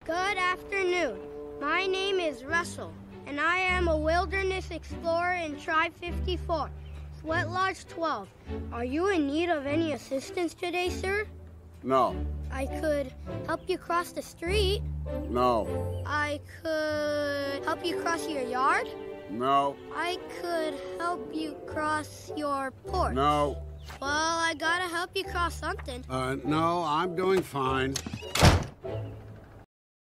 Good afternoon. My name is Russell, and I am a wilderness explorer in Tribe 54, Sweat Lodge 12. Are you in need of any assistance today, sir? No. I could help you cross the street. No. I could help you cross your yard. No. I could help you cross your porch. No. Well, I gotta help you cross something. No, I'm doing fine.